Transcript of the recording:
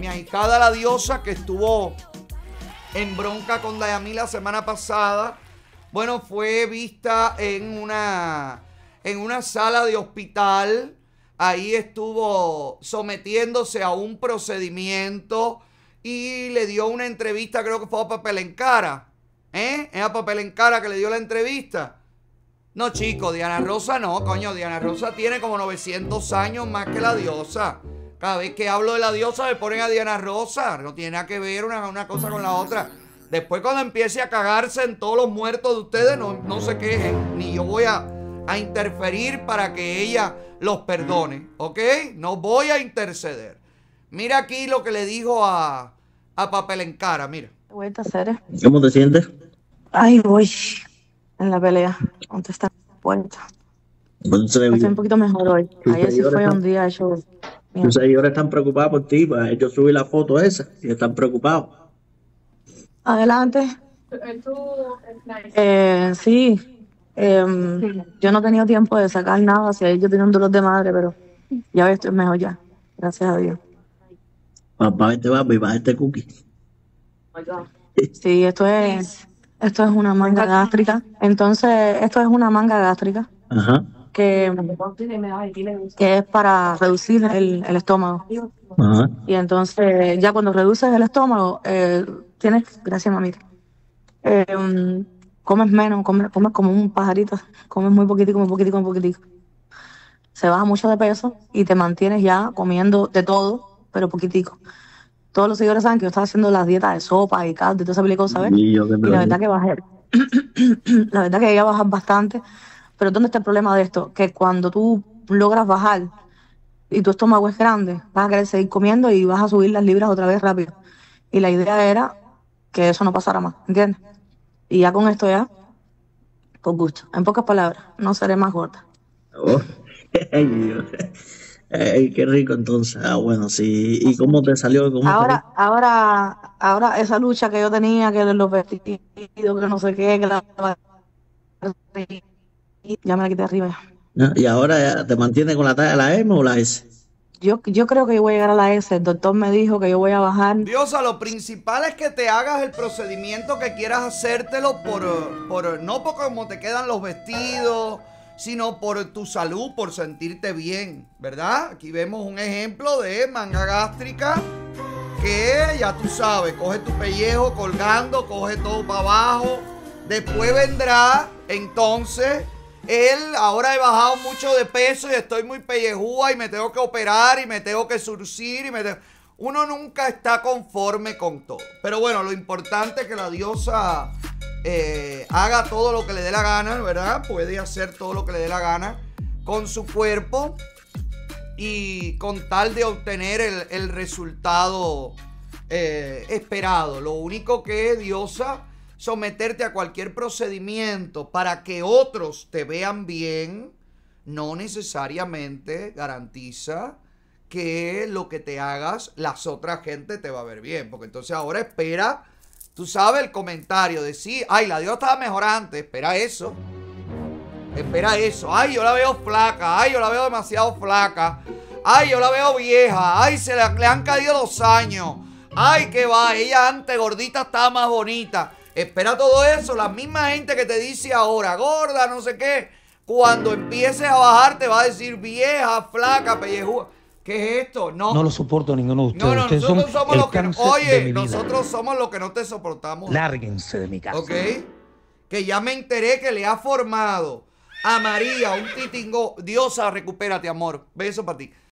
mi ahijada la diosa, que estuvo en bronca con Dayamí la semana pasada, bueno, fue vista en una sala de hospital. Ahí estuvo sometiéndose a un procedimiento y le dio una entrevista, creo que fue a Papel en Cara. ¿Es a Papel en Cara que le dio la entrevista? No, chico, Diana Rosa no, coño. Diana Rosa tiene como 900 años más que la diosa. Cada vez que hablo de la diosa me ponen a Diana Rosa. No tiene nada que ver una cosa con la otra. Después, cuando empiece a cagarse en todos los muertos de ustedes, no se quejen. Ni yo voy a interferir para que ella los perdone, ¿ok? No voy a interceder. Mira aquí lo que le dijo a Papel en Cara, mira. Vuelta a hacer. ¿Cómo te sientes? Ay, voy en la pelea. ¿Dónde está la puerta? Estoy un poquito mejor hoy. Ayer sí fue un día hecho. Tus seguidores están preocupados por ti, pues yo subí la foto esa y están preocupados. Adelante. Sí. Yo no he tenido tiempo de sacar nada. Si yo tenía un dolor de madre, pero ya estoy mejor ya. Gracias a Dios. Para verte, papi, para este cookie. Sí, esto es una manga gástrica. Entonces, esto es una manga gástrica. Ajá. Que es para reducir el estómago. Ajá. Y entonces, ya cuando reduces el estómago, gracias mamita, comes menos, comes como un pajarito, comes muy poquitico, muy poquitico, muy poquitico. Se baja mucho de peso y te mantienes ya comiendo de todo, pero poquitico. Todos los seguidores saben que yo estaba haciendo las dietas de sopa y caldo y toda esa cosa, ¿ves? Y la verdad que bajé. La verdad que llegué a bajar bastante. Pero ¿dónde está el problema de esto? Que cuando tú logras bajar y tu estómago es grande, vas a querer seguir comiendo y vas a subir las libras otra vez rápido. Y la idea era que eso no pasara más, ¿entiendes? Y ya con esto ya, por gusto. En pocas palabras, no seré más gorda. Oh. Ay, Dios. Ay, qué rico entonces. Ah, bueno, sí. ¿Y cómo te salió? Ahora esa lucha que yo tenía, que los vestidos, que no sé qué, que ya me la quité arriba ya. ¿Y ahora ya te mantienes con la talla de la M o la S? Yo creo que yo voy a llegar a la S. El doctor me dijo que yo voy a bajar. Diosa, lo principal es que te hagas el procedimiento que quieras hacértelo no por cómo te quedan los vestidos, sino por tu salud, por sentirte bien, ¿verdad? Aquí vemos un ejemplo de manga gástrica que ya tú sabes, coge tu pellejo colgando, coge todo para abajo. Después vendrá, entonces, ahora he bajado mucho de peso y estoy muy pellejúa y me tengo que operar y me tengo que surcir Uno nunca está conforme con todo. Pero bueno, lo importante es que la diosa haga todo lo que le dé la gana, ¿verdad? Puede hacer todo lo que le dé la gana con su cuerpo y con tal de obtener el resultado esperado. Lo único que es, diosa, someterte a cualquier procedimiento para que otros te vean bien, no necesariamente garantiza que lo que te hagas, las otras gente te va a ver bien. Porque entonces ahora espera, tú sabes, el comentario de sí, ay, la diosa estaba mejor antes, espera eso. Espera eso. Ay, yo la veo flaca. Ay, yo la veo demasiado flaca. Ay, yo la veo vieja. Ay, le han caído los años. Ay, que va, ella antes gordita estaba más bonita. Espera todo eso. La misma gente que te dice ahora, gorda, no sé qué, cuando empieces a bajar te va a decir vieja, flaca, pellejúa. ¿Qué es esto? No lo soporto ninguno de ustedes. No, ustedes nosotros somos los que oye, nosotros somos los que no te soportamos. Lárguense de mi casa. ¿Ok? Que ya me enteré que le ha formado a María un titingo. Diosa, recupérate, amor. Beso para ti.